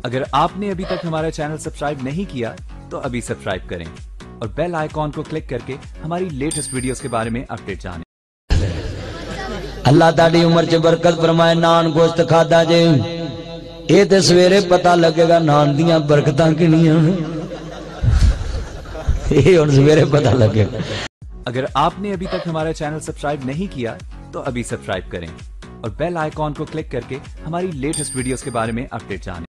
अगर आपने अभी तक हमारा चैनल सब्सक्राइब नहीं किया तो अभी सब्सक्राइब करें और बेल आइकॉन को क्लिक करके हमारी लेटेस्ट वीडियोस के बारे में अपडेट जानें। अल्लाह ताड़ी उम्र च बरकत फरमाए। नान गोश्त खादा जे ये ते सवेरे पता लगेगा नान दियां बरकतां किनियां, ये हुण सवेरे पता लगेगा। अगर आपने अभी तक हमारा चैनल सब्सक्राइब नहीं किया तो अभी सब्सक्राइब करें और बेल आइकॉन को क्लिक करके हमारी लेटेस्ट वीडियोस के बारे में अपडेट जानें।